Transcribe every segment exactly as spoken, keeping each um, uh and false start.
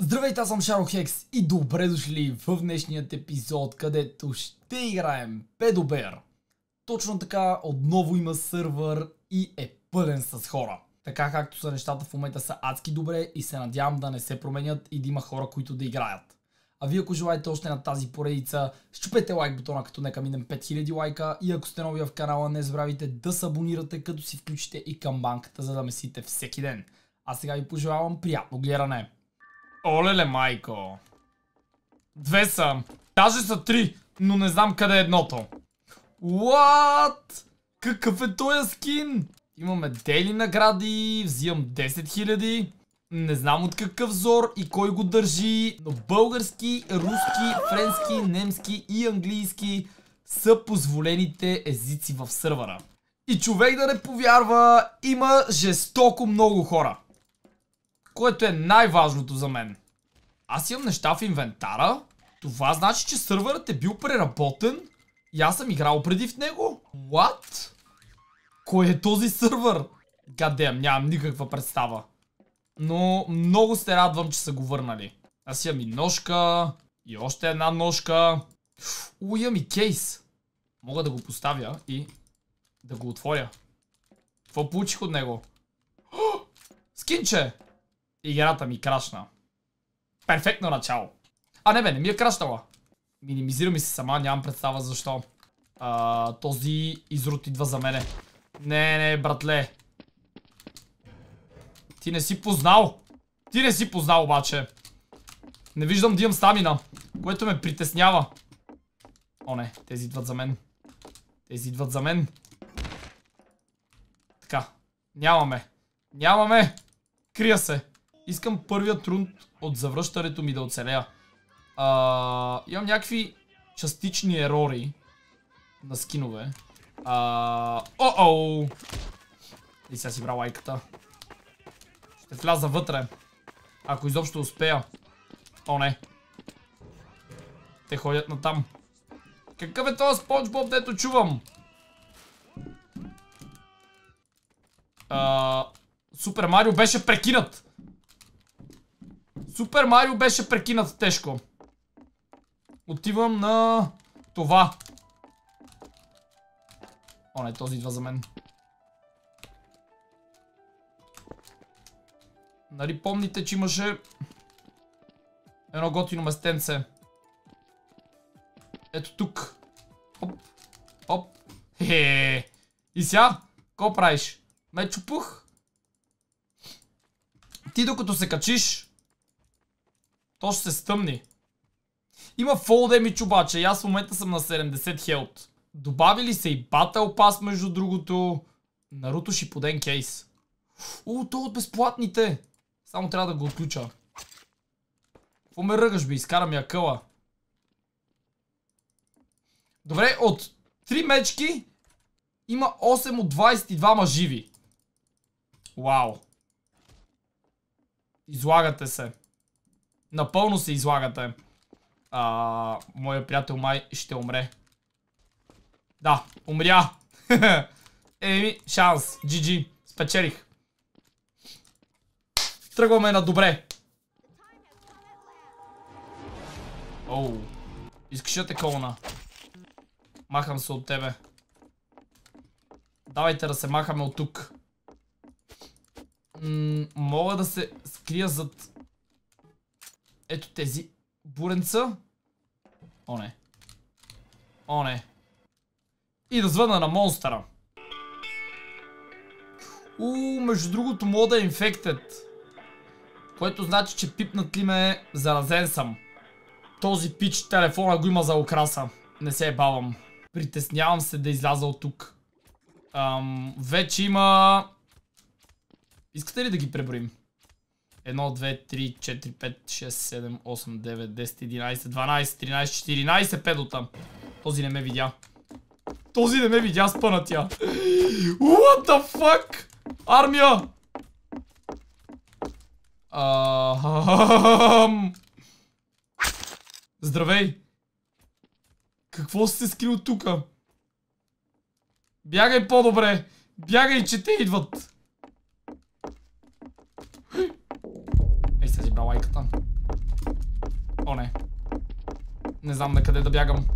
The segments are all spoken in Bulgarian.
Здравейте, аз съм Шарохекс и добре дошли в днешният епизод, където ще играем Педобер. Точно така, отново има сървър и е пълен с хора. Така както са нещата в момента са адски добре и се надявам да не се променят и да има хора, които да играят. А вие ако желаете още на тази поредица, щупете лайк бутона, като нека минем пет хиляди лайка, и ако сте нови в канала, не забравяйте да се абонирате, като си включите и камбанката, за да месите всеки ден. А сега ви пожелавам приятно гледане. Олеле, майко. Две са. Даже са три, но не знам къде е едното. What? Какъв е този скин? Имаме дейли награди, взимам десет хиляди. Не знам от какъв зор и кой го държи, но български, руски, френски, немски и английски са позволените езици в сървъра. И човек да не повярва, има жестоко много хора. Което е най-важното за мен. Аз имам неща в инвентара. Това значи, че сървърът е бил преработен и аз съм играл преди в него. What? Кой е този сървър? God damn, нямам никаква представа. Но много се радвам, че са го върнали. Аз имам и ножка, и още една ножка. У, имам и кейс. Мога да го поставя и да го отворя. Какво получих от него? Скинче! Играта ми крашна. Перфектно начало. А не бе, не ми е крашнала. Минимизира ми се сама, нямам представа защо. А, този изрут идва за мене. Не, не, братле. Ти не си познал. Ти не си познал обаче. Не виждам да имам стамина, което ме притеснява. О не, тези идват за мен. Тези идват за мен. Така, нямаме. Нямаме. Крия се. Искам първият рунд от завръщането ми да оцелея. А, имам някакви частични ерори на скинове. О-оу! И сега си брал лайката. Ще вляза вътре. Ако изобщо успея. О, не. Те ходят натам. Какъв е този Спонж Боб, дето чувам? А, Супер Марио беше прекинат. Супер Марио беше прекинат тежко. Отивам на това. О, не, този идва за мен. Нали помните, че имаше едно готино местенце? Ето тук. Оп, оп. Хе-хе. И сега? Ко правиш? Ме чупух. Ти докато се качиш, то ще се стъмни. Има fall damage обаче и аз в момента съм на седемдесет хелт. Добавили се и Battle Pass между другото. Наруто Шипуден кейс. О, то от безплатните. Само трябва да го отключа. Какво ме ръгаш, бе? Изкара ми акъла. Добре, от три мечки има осем от двадесет и двама живи. Вау. Излагате се. Напълно се излагате. А, моя приятел май ще умре. Да, умря. Еми, шанс. джи джи. Спечелих. Тръгваме на добре. Оу. Искаш да те колна? Махам се от тебе. Давайте да се махаме от тук. М- мога да се скрия зад ето тези буренца. О, не. О, не. И да звъна на монстъра. Уу, между другото мода е Infected. Което значи, че пипнат ли ме, заразен съм. Този пич телефона го има за украса. Не се ебавам. Притеснявам се да изляза от тук. Ам, вече има... Искате ли да ги преброим? едно, две, три, четири, пет, шест, седем, осем, девет, десет, единадесет, дванадесет, тринадесет, четиринадесет педота. Този не ме видя. Този не ме видя, спънатия. What the fuck? Армия! Ам... Здравей! Какво си се скрил тука? Бягай по-добре! Бягай, че те идват! Ей, сега си брал лайката. О, не. Не знам на къде да бягам.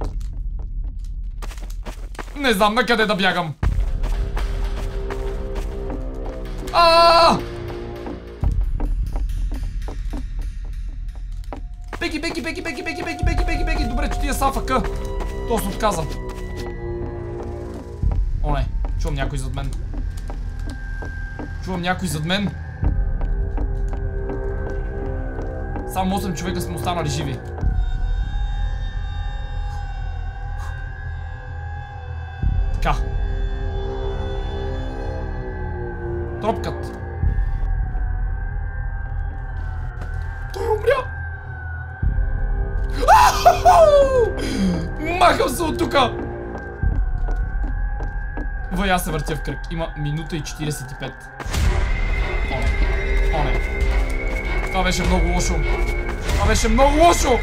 Не знам на къде да бягам. Аааа! Беги, беги, беги, беги, беги, беги, беги, беги, беги. Добре, че ти е с АФК. Точно отказа. О, не. Чувам някой зад мен. Чувам някой зад мен. Само осем човека сме останали живи. Така. Тропкът. Той умря. Махам се от тука. Въй, аз се въртя в кръг. Има минута и четиридесет и пет. О, не. О, не. Това беше много лошо. Това беше много лошо.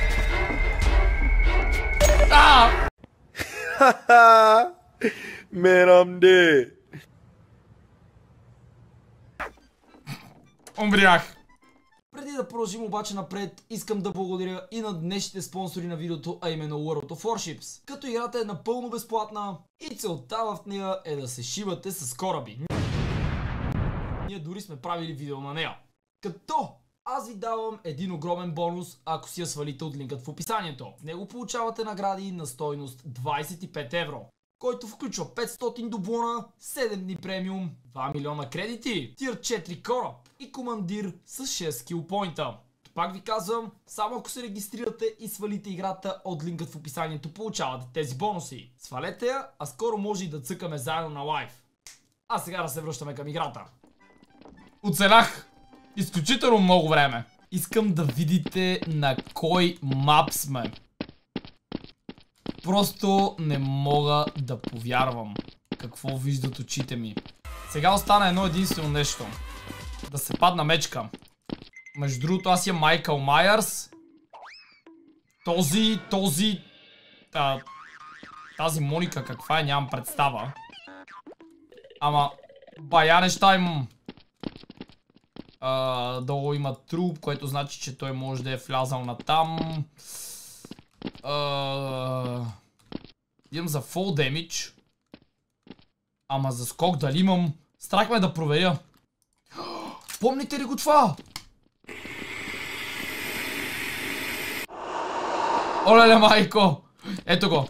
А! Haha, man, I'm dead. Умрях. Преди да продължим обаче напред, искам да благодаря и на днешните спонсори на видеото, а именно World of Warships. Като играта е напълно безплатна и целта в нея е да се шибате с кораби. Ние дори сме правили видео на нея. Като аз ви давам един огромен бонус, ако си я свалите от линкът в описанието. В него получавате награди на стойност двадесет и пет евро, който включва петстотин дублона, седем дни премиум, два милиона кредити, тир четири кораб и командир с шест килпойнта. Пак ви казвам, само ако се регистрирате и свалите играта от линкът в описанието, получавате тези бонуси. Свалете я, а скоро може и да цъкаме заедно на лайв. А сега да се връщаме към играта. Оцелях! Изключително много време. Искам да видите на кой мап сме. Просто не мога да повярвам какво виждат очите ми. Сега остана едно единствено нещо. Да се падна мечка. Между другото, аз я Майкъл Майърс. Този, този... Та, тази Моника каква е, нямам представа. Ама, бая неща имам. Uh, долу има труп, което значи, че той може да е влязал на там. Uh, идем за full damage. Ама за скок дали имам? Страх ме да проверя. Помните ли го това? Олеле майко! Ето го.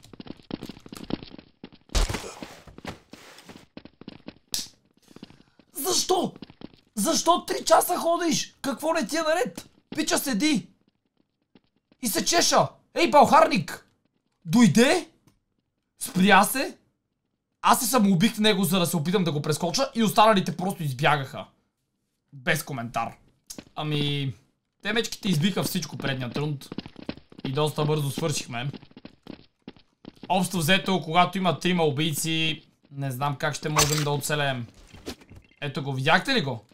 Защо? Защо три часа ходиш? Какво не ти е наред? Пича седи. И се чеша. Ей, бълхарник! Дойде? Спря се? Аз се самоубих в него, за да се опитам да го прескоча и останалите просто избягаха. Без коментар. Ами... Темечките избиха всичко предният рунд. И доста бързо свършихме. Общо взето, когато има трима убийци, не знам как ще можем да оцелеем. Ето го, видяхте ли го?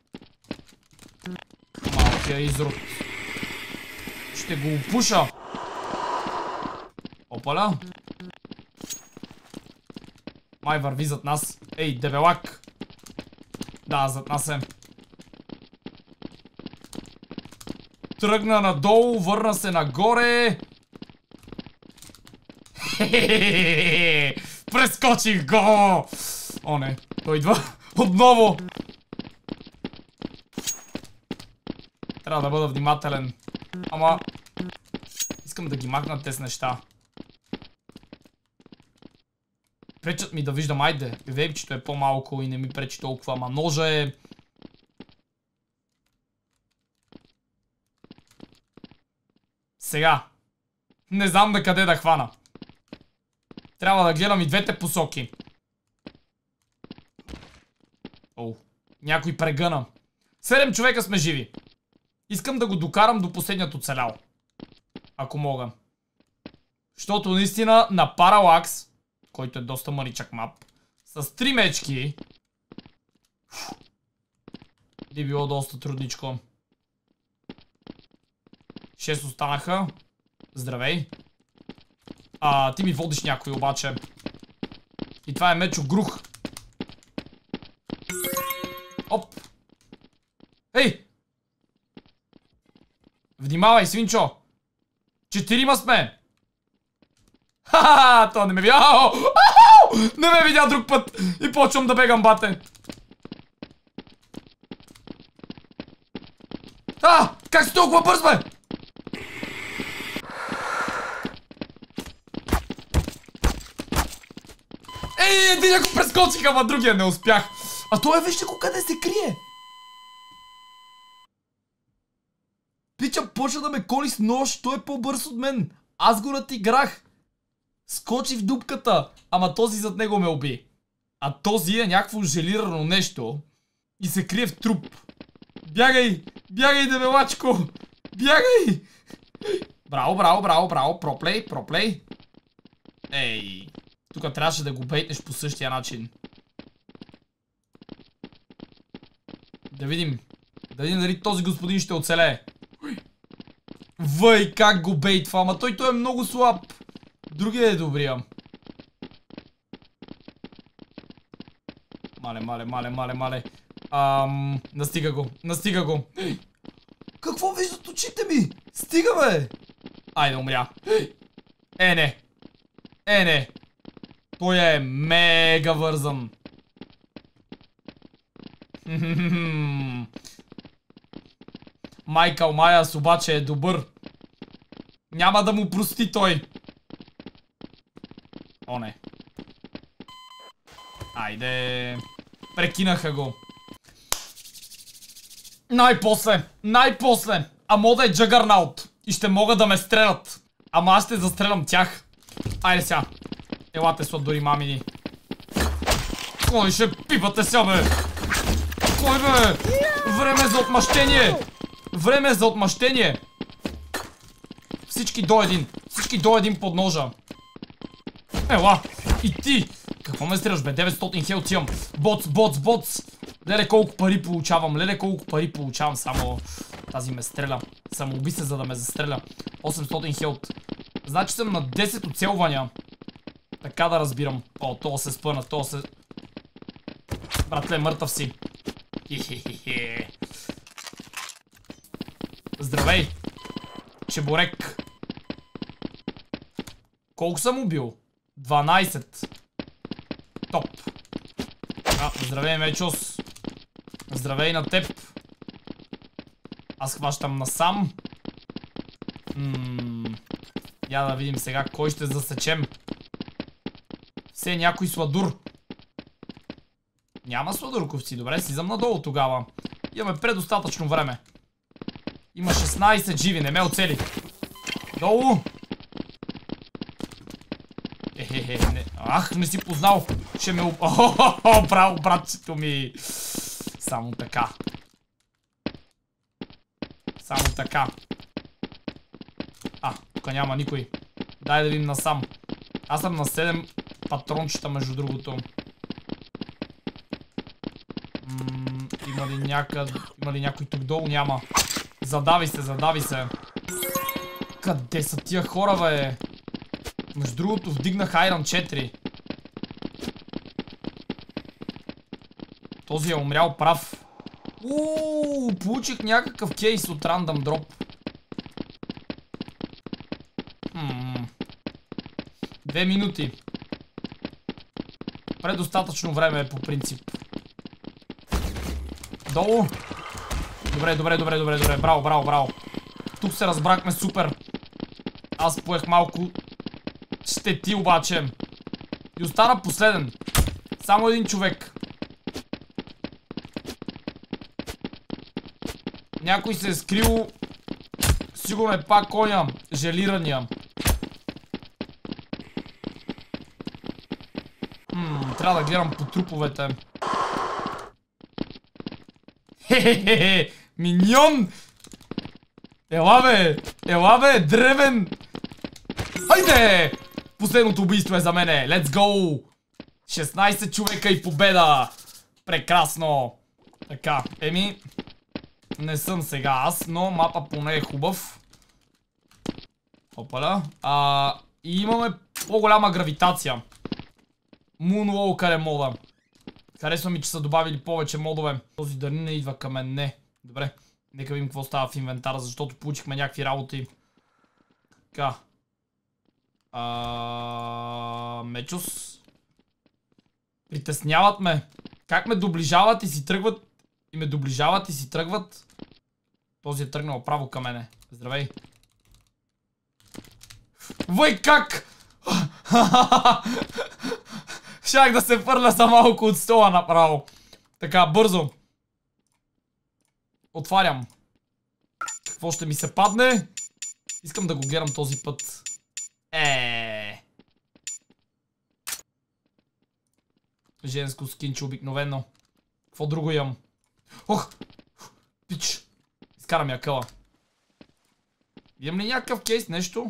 Малкия изрод. Ще го опуша. Опаля. Май върви зад нас. Ей, дебелак. Да, зад нас е. Тръгна надолу, върна се нагоре. Хе-хе-хе-хе. Прескочих го. О, не. Той идва. Отново. Трябва да бъда внимателен. Ама... Искам да ги махна тези неща. Пречат ми да виждам, айде. Вейпчето е по-малко и не ми пречи толкова. Ама ножа е... Сега. Не знам на къде да хвана. Трябва да гледам и двете посоки. О, някой прегъна. Седем човека сме живи. Искам да го докарам до последният оцелял. Ако мога. Защото наистина на Паралакс, който е доста мъничък мап, с три мечки би било доста трудничко. Шест останаха. Здравей. А, ти ми водиш някой обаче. И това е Мечо Грух. Оп. Ей! Внимавай, свинчо! Четирима сме! Ха-ха! То не ме видя! Ау! Ау! Не ме видя друг път! И почвам да бегам, бате! А! Как си толкова бърз, бе? Ей, един ако прескочиха, ама другия не успях. А той, вижте го къде се крие. Пича почна да ме коли с нож, той е по-бърз от мен. Аз го натиграх. Скочи в дупката, ама този зад него ме уби. А този е някакво желирано нещо и се крие в труп. Бягай! Бягай, дебелачко! Бягай! Браво, браво, браво, браво! Проплей, проплей! Ей! Тук трябваше да го бейтнеш по същия начин. Да видим. Да видим дали този господин ще оцелее. Въй, как го бейтва, ама той, той е много слаб. Другия е добрия. Мале, мале, мале, мале, мале. Ам, настига го, настига го. Какво виждат очите ми? Стига, бе! Айде, умря. Е, не. Е, не. Той е мега вързан. Майкъл Майас обаче е добър. Няма да му прости той. О, не. Айде. Прекинаха го. Най-после. Най-после. А мода е Джагърнаут. И ще могат да ме стрелят. Ама аз ще застрелям тях. Айде сега. Елате сладори мамини. Кой ще пипате сега, бе? Кой, бе? Време за отмъщение. Време за отмъщение. Всички до един. Всички до един под ножа. Ела. И ти. Какво ме стреляш, бе? деветстотин хелт имам. Боц, боц, боц. Леле колко пари получавам. Леле колко пари получавам. Само тази ме стреля. Самоуби се, за да ме застреля. осемстотин хелт. Значи съм на десет оцелвания. Така да разбирам. О, то се спъна, то се... Братле, мъртъв си. Хе-хе-хе. Здравей. Чебурек. Колко съм убил? дванайсет. Топ. А, здравей, Мечос. Здравей на теб. Аз хващам насам. Ммм... Я да видим сега кой ще засечем. Все някой сладур. Няма сладурковци. Добре, слизам надолу тогава. Имаме предостатъчно време. Има шестнайсет живи, не ме оцели. Долу. Ехехе, не. Ах, не си познал. Ще ме... Охохохо, браво, братчето ми. Само така. Само така. А, тук няма никой. Дай да видим насам. Аз съм на седем патрончета, между другото. М има ли някъде... Има ли някой тук долу? Няма. Задави се, задави се. Къде са тия хора, бе? Между другото, вдигнах Айрон четири. Този е умрял прав. Ууу, получих някакъв кейс от рандъм дроп. Хм. Две минути. Предостатъчно време е по принцип. Долу. Добре, добре, добре, добре, добре. Браво, браво, браво. Тук се разбрахме супер. Аз поех малко щети обаче. И остана последен. Само един човек. Някой се е скрил. Сигурно е пак коня. Желирания. Ммм, трябва да гледам по труповете. Хе-хе-хе! Миньон! Ела бе! Ела бе! Древен! Хайде! Последното убийство е за мене! Let's go! шестнайсет човека и победа! Прекрасно! Така, еми... Не съм сега аз, но мапа поне е хубав. Опаля. А, и имаме по-голяма гравитация. Moonwalker е мода. Харесва ми, че са добавили повече модове. Този дали не идва към мен. Не. Добре. Нека видим какво става в инвентара, защото получихме някакви работи. Така. А... Мечос. Притесняват ме. Как ме доближават и си тръгват. И ме доближават и си тръгват. Този е тръгнал право към мене. Здравей. Вой, как? Щях да се фърля за малко от стола направо. Така, бързо. Отварям. Какво ще ми се падне? Искам да го гледам този път. Е. Женско скинче обикновено. Какво друго имам? Ох! Пич! Изкарам я къла. Имам ли някакъв кейс, нещо?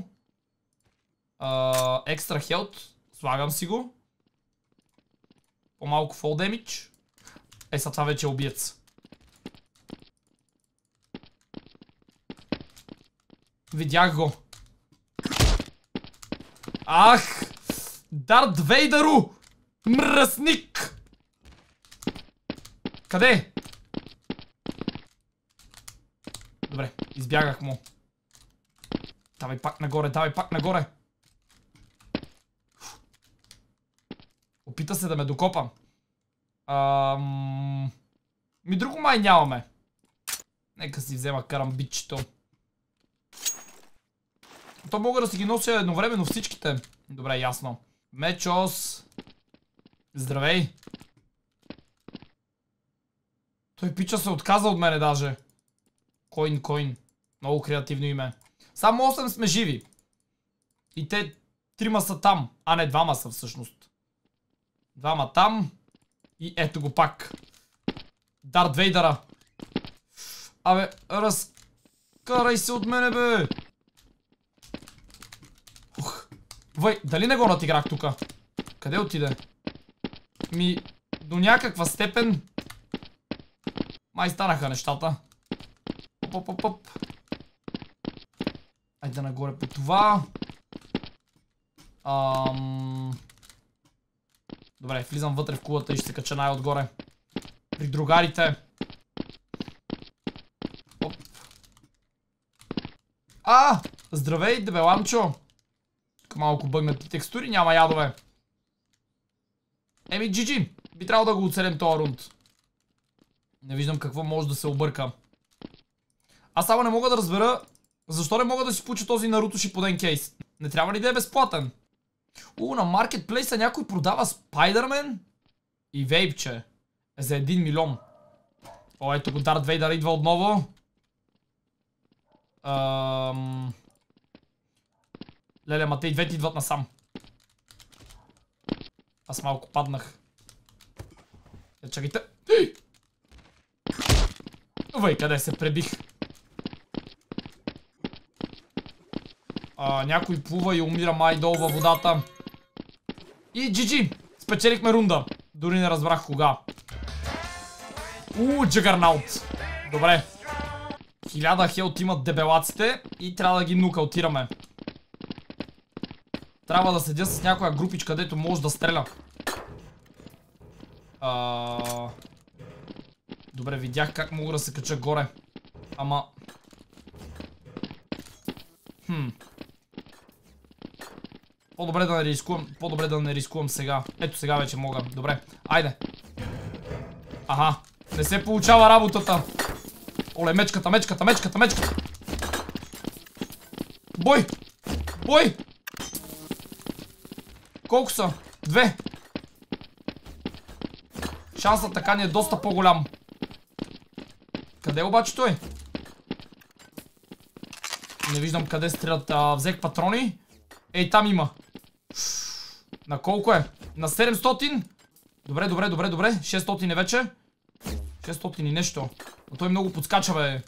Екстра хелт. Слагам си го. По-малко фол демидж. Е, са това вече е убиец. Видях го. Ах! Дарт Вейдъру! Мръсник! Къде е? Добре, избягах му. Давай пак нагоре, давай пак нагоре. Опита се да ме докопа. Ам... Ми друго май нямаме. Нека си взема карамбитчето. То мога да си ги нося едновременно всичките. Добре, ясно. Мечос. Здравей. Той пича се отказа от мене даже. Коин, коин. Много креативно име. Само осем сме живи. И те трима са там. А не, двама са всъщност. Двама там. И ето го пак. Дарт Вейдъра. Абе, разкарай се от мене, бе. Ух. Вай, дали не го натиграх тука? Къде отиде? Ми, до някаква степен май станаха нещата. Оп, оп, оп, оп. Айде нагоре по това. Ам... Добре, влизам вътре в кулата и ще се кача най-отгоре. При другарите. Оп. А! Здравей, дебеламчо! Тук малко бъгнати текстури, няма ядове. Еми, джи джи. Би трябвало да го оцелем този рунд. Не виждам какво може да се обърка. Аз само не мога да разбера защо не мога да си получа този Наруто Шипуден кейс. Не трябва ли да е безплатен? У, на маркетплейса някой продава Спайдърмен и вейпче. За един милион. О, ето го, Дарт Вейдър идва отново. Ам... Леле, ма те и двете идват насам. Аз малко паднах. Е, чакайте. Вай, къде се пребих? А, някой плува и умира май долу във водата. И джи джи! Спечелихме рунда. Дори не разбрах кога. Ууу, Джагърнаут. Добре. Хиляда хелт имат дебелаците и трябва да ги нокаутираме. Трябва да седя с някоя групичка, където може да стреля. А... Добре, видях как мога да се кача горе. Ама... Хм... По-добре да не рискувам, по-добре да не рискувам сега. Ето сега вече мога. Добре, айде. Аха, не се получава работата. Оле, мечката, мечката, мечката, мечката. Бой! Бой! Колко са? Две. Шансът така ни е доста по-голям. Къде обаче той? Не виждам къде стрелят. А, взех патрони. Ей, там има. На колко е? На седемстотин? Добре, добре, добре, добре. шестстотин е вече. шестстотин и нещо. Но той много подскача, бе.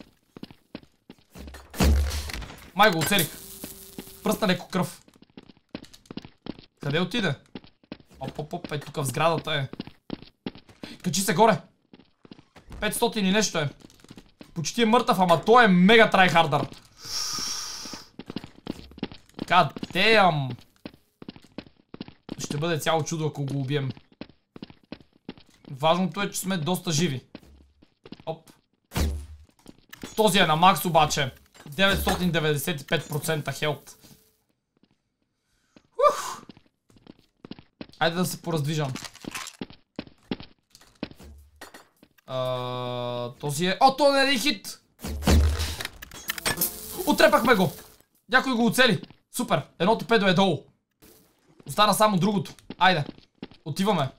Май го оцелих. Пръсна леко кръв. Къде отиде? Оп, оп, оп, е тук в сградата е. Качи се горе. петстотин и нещо е. Почти е мъртъв, ама той е мега трайхардър. God damn. Ще бъде цяло чудо, ако го убием. Важното е, че сме доста живи. Оп. този е на макс обаче. деветстотин деветдесет и пет процента хелт. Ух! Айде да се пораздвижам. Uh, този е... О, то не е един хит! Отрепахме го! Някой го оцели. Супер! Едното педо е долу. Остана само другото. Айде. Отиваме.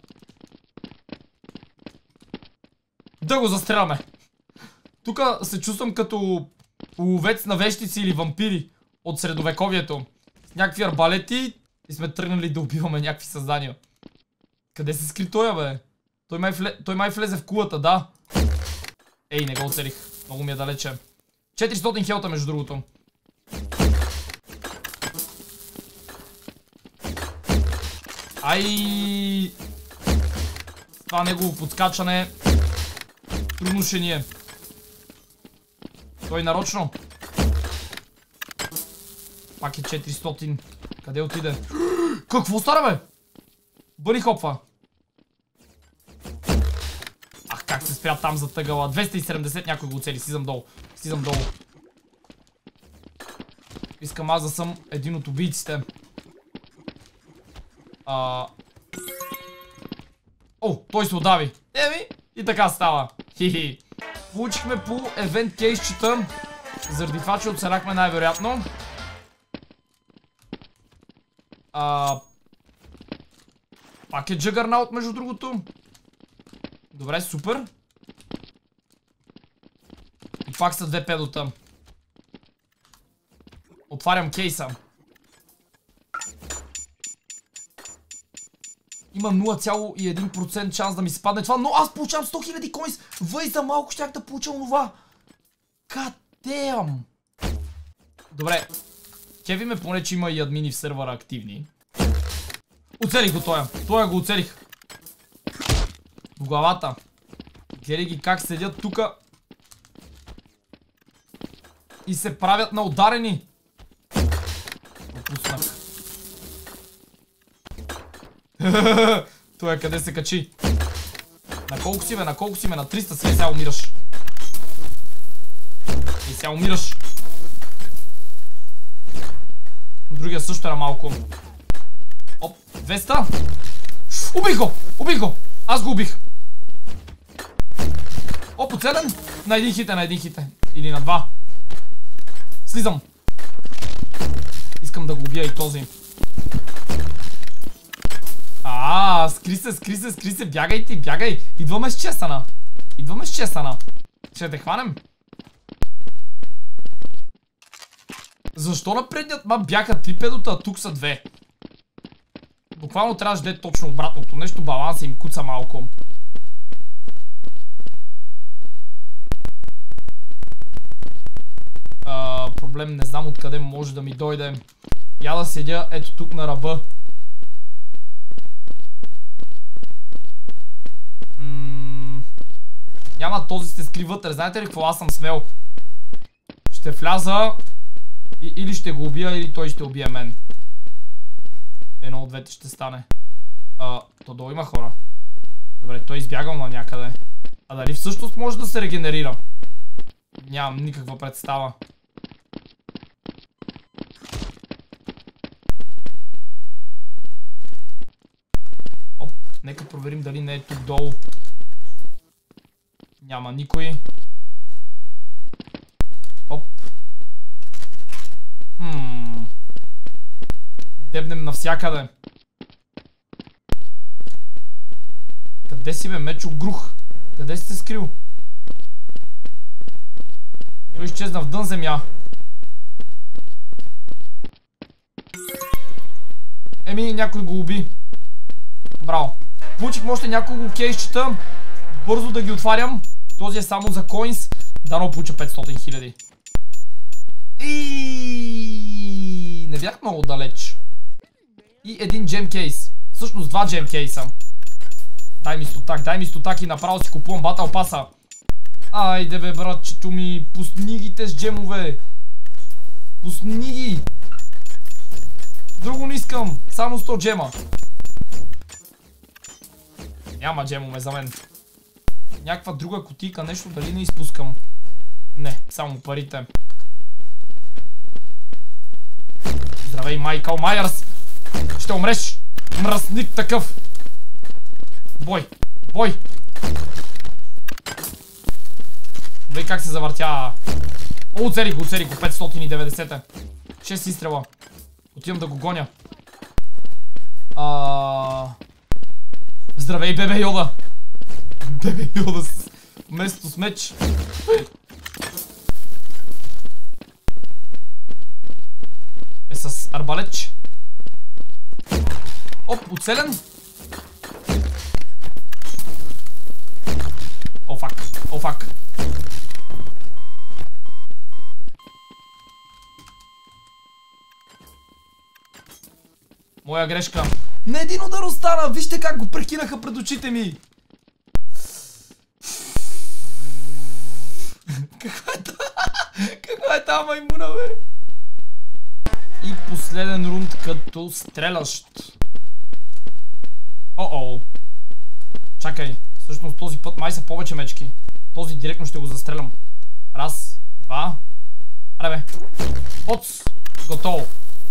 Да го застреляме. Тук се чувствам като ловец на вещици или вампири от средовековието. С някакви арбалети и сме тръгнали да убиваме някакви създания. Къде се скри той, бе? Той май, вле... той май влезе в кулата, да. Ей, не го оцелих. Много ми е далече. четиристотин хелта, между другото. Ай! Това негово подскачане. Трудно ще ни е. Той нарочно. Пак е четиристотин. Къде отиде? Какво стара, бе? Бъни хопва. Ах, как се спря там за тъгъла. двеста и седемдесет някой го оцели. Слизам долу. Слизам долу. Искам аз да съм един от убийците. А... О, той се удави. Еми, и така става. Хи-хи. Получихме по евент кейсчета. Заради това, че оцелахме най-вероятно. А... Пак е Джагърнаут, между другото. Добре, супер. И пак са две педота. Отварям кейса. Има нула цяло и един процент шанс да ми се падне това, но аз получавам сто хиляди коинс. Въй, за малко щях да получа онова. God damn. Добре. Кеви ме поне, че има и админи в сервера активни. Оцелих го тоя. Тоя го оцелих. В главата. Гледай ги как седят тука. И се правят на ударени. Опуснах. Той е къде се качи. На колко си, бе? На колко си, бе? На триста си, сега умираш. И сега умираш. Другия също е на малко. Оп, двеста. Убих го! Убих го! Аз го убих. Оп, оцелен. На един хит е, на един хит е. Или на два. Слизам. Искам да го убия и този. А, скри се, скри се, скри се, бягай ти, бягай. Идваме с чесана. Идваме с чесана. Ще те хванем. Защо на предният мап бяха три педота, а тук са две? Буквално трябваше да е точно обратното. Нещо баланса им куца малко. А, проблем не знам откъде може да ми дойде. Я да седя ето тук на ръба. М няма, този се скри вътре. Знаете ли какво аз съм свел? Ще вляза и, или ще го убия, или той ще убие мен. Едно от двете ще стане. А, то долу има хора. Добре, той е избягал на някъде. А дали всъщност може да се регенерира? Нямам никаква представа. Оп, нека проверим дали не е тук долу. Няма никой. Оп. Хм. Дебнем навсякъде. Къде си, бе, Мечо Грух? Къде си се скрил? Той изчезна в дън земя. Еми, някой го уби. Браво. Получихме още няколко кейсчета. Бързо да ги отварям. Този е само за коинс. Дано получа петстотин хиляди. И не бях много далеч. И един джем кейс. Всъщност два джем кейса. Дай ми стотак, дай ми стотак и направо си купувам батъл паса. Айде бе, братчето ми, пусни ги те с джемове. Пусни ги. Друго не искам, само сто джема. Няма джемове за мен. Някаква друга кутийка, нещо дали не изпускам. Не, само парите. Здравей, Майкъл Майърс! Ще умреш! Мръсник такъв! Бой! Бой! Вей как се завъртя. О, оцелих го, оцелих го, петстотин и деветдесет. шест изстрела. Отивам да го гоня. А... Здравей, бебе Йода! Бебе Йода с... вместо с меч. Е с арбалеч. Оп, оцелен. О, фак, о, фак. Моя грешка. Не един удар остана, вижте как го прекинаха пред очите ми. Каква е та... Каква е та маймуна, бе? И последен рунд като стрелящ. О-о. Чакай, всъщност този път май са повече мечки. Този директно ще го застрелям. Раз, два. Аре бе. Оц, готово.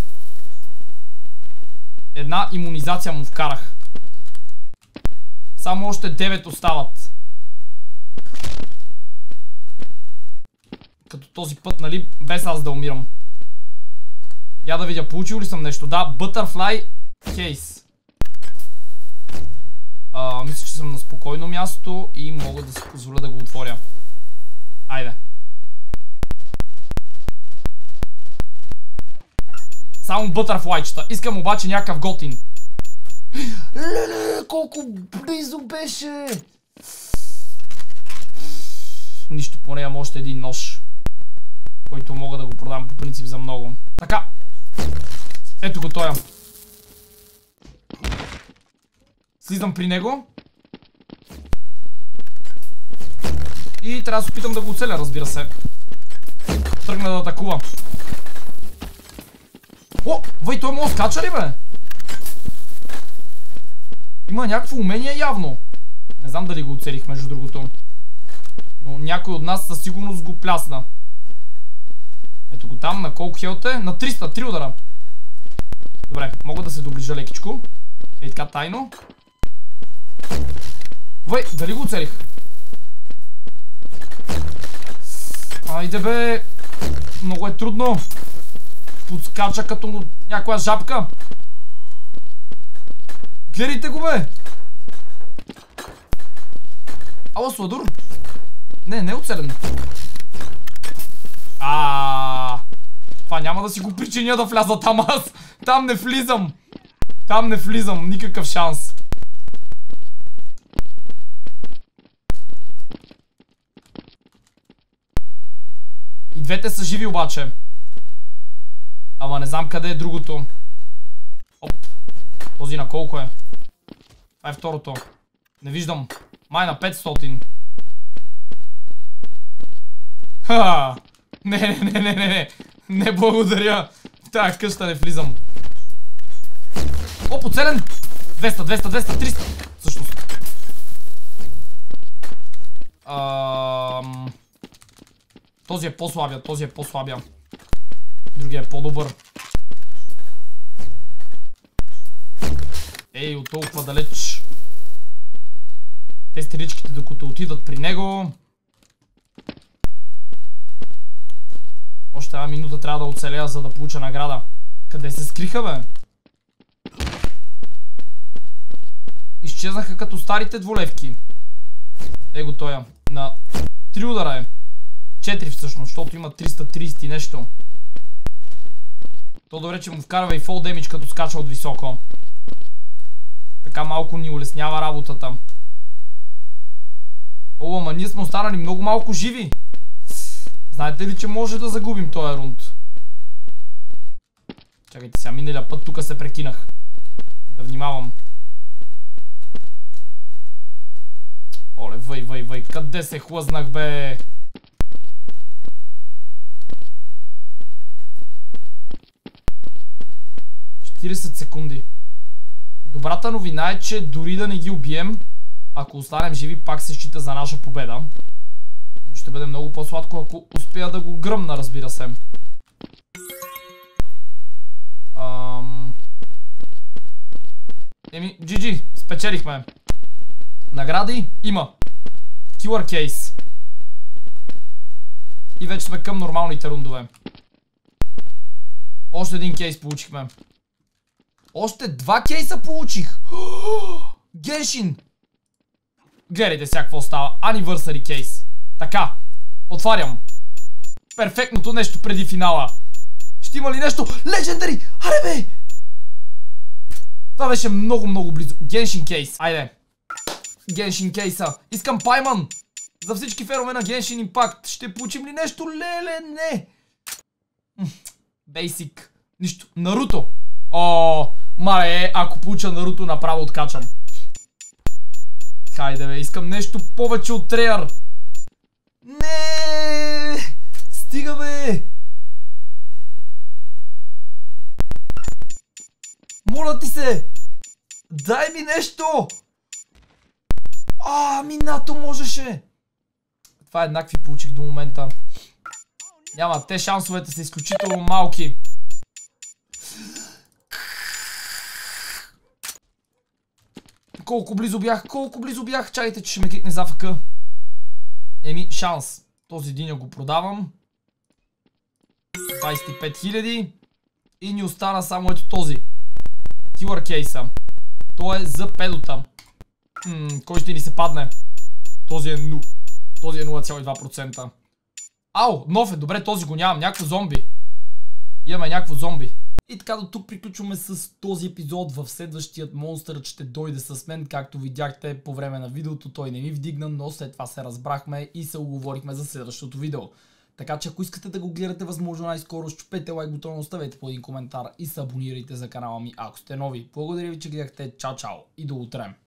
Една имунизация му вкарах. Само още девет остават. Като този път, нали, без аз да умирам. Я да видя, получил ли съм нещо? Да, Butterfly Case. А, мисля, че съм на спокойно място и мога да си позволя да го отворя. Айде. Само бътърфлайчета. Искам обаче някакъв готин. Леле, колко близо беше! Нищо, поне имам още един нож, който мога да го продам по принцип за много. Така. Ето го тоя. Слизам при него. И трябва да се опитам да го оцеля, разбира се. Тръгна да атакува. О, вей, той може скача ли, бе? Има някакво умение явно. Не знам дали го оцелих, между другото. Но някой от нас със сигурност го плясна. Ето го там, на колко хелт е? На триста, три удара. Добре, мога да се доближа лекичко. Ей така, тайно. Вей, дали го оцелих? Айде бе. Много е трудно. Подскача като някоя жабка. Гледайте го, бе. Ала, сладур. Не, не е оцелен. Аааа. Това няма да си го причиня да вляза там аз. Там не влизам. Там не влизам. Никакъв шанс. И двете са живи обаче. Ама не знам къде е другото. Оп. Този на колко е? Това е второто. Не виждам. Май на петстотин. Ха! Не, не, не, не, не, не. Не благодаря. В тая къща не влизам. О, поцелен! двеста, двеста, двеста, триста. Всъщност. Ам... Този е по-слабия, този е по-слабия. Другия е по-добър. Ей, от толкова далеч. Те стреличките, докато отидат при него. Още една минута трябва да оцелея, за да получа награда. Къде се скриха, бе? Изчезнаха като старите дволевки. Его тоя. На три удара е. четири всъщност, защото има триста тридесет и нещо. То добре, че му вкарва и фол демидж, като скача от високо. Така малко ни улеснява работата. О, ама ние сме останали много малко живи. Знаете ли, че може да загубим този рунд? Чакайте сега, миналия път тук се прекинах. Да внимавам. Оле, въй, въй, въй, къде се хлъзнах, бе? четиридесет секунди. Добрата новина е, че дори да не ги убием, ако останем живи, пак се счита за наша победа. Ще Ще бъде много по-сладко, ако успея да го гръмна, разбира се. Ам... Еми, джи джи, спечелихме. Награди има. Killer Case. И вече сме към нормалните рундове. Още един кейс получихме. Още два кейса получих. Геншин. Гледайте сега какво става. Anniversary кейс. Така. Отварям. Перфектното нещо преди финала. Ще има ли нещо? Legendary! Аре бе! Това беше много много близо. Геншин кейс. Айде. Геншин кейса. Искам Пайман. За всички фенове на Genshin Impact. Ще получим ли нещо? Леле, не. Бейсик. Нищо. Наруто. О, мале, ако получа Наруто, направо откачам. Хайде бе, искам нещо повече от Треяр. Не! Стига бе! Моля ти се! Дай ми нещо! А, Минато можеше! Това еднакви получих до момента. Няма, те шансовете са изключително малки. Колко близо бях, колко близо бях. Чакайте, че ще ме кикне за АФК. Еми, шанс. Този диня го продавам. двайсет и пет хиляди. И ни остана само ето този. Killer кейса. Той е за педота. Ммм, кой ще ни се падне? Този е нула. Този е нула цяло и два процента. Ау, нов е, добре, този го нямам. Някакво зомби. Имаме някакво зомби. И така до тук приключваме с този епизод. В следващият монстър ще дойде с мен. Както видяхте по време на видеото, той не ми вдигна, но след това се разбрахме и се оговорихме за следващото видео. Така че ако искате да го гледате възможно най-скоро, щупете лайк бутона, оставете по един коментар и се абонирайте за канала ми, ако сте нови. Благодаря ви, че гледахте. Чао, чао и до утре.